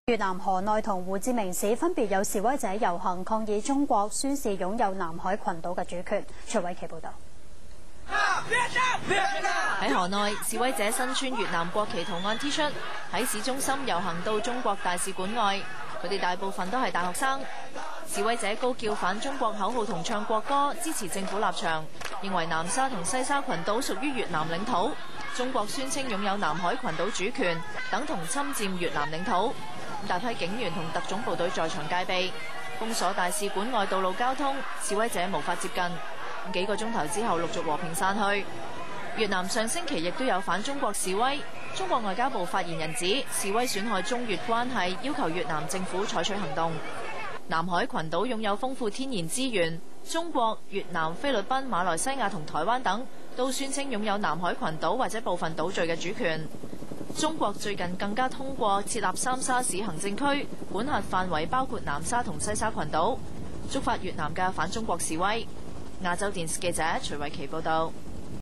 越南河內同胡志明市分別有示威者遊行抗議中國宣示擁有南海群島嘅主權。徐偉琪報導。 喺河內，示威者身穿越南國旗圖案 T 恤，喺市中心遊行到中國大使館外。佢哋大部分都係大學生。示威者高叫反中國口號同唱國歌，支持政府立場，認為南沙同西沙群島屬於越南領土。中國宣稱擁有南海群島主權，等同侵佔越南領土。大批警員同特種部隊在場戒備，封鎖大使館外道路交通，示威者無法接近。幾個鐘頭之後陸續和平散去。越南上星期亦都有反中國示威，中國外交部發言人指示威損害中越關係，要求越南政府採取行動。南海群島擁有豐富天然資源，中國、越南、菲律賓、馬來西亞同台灣等都宣稱擁有南海群島或者部分島嶼嘅主權。中國最近更加通過設立三沙市行政區，管轄範圍包括南沙同西沙群島，觸發越南嘅反中國示威。亞洲電視記者徐偉琪報道。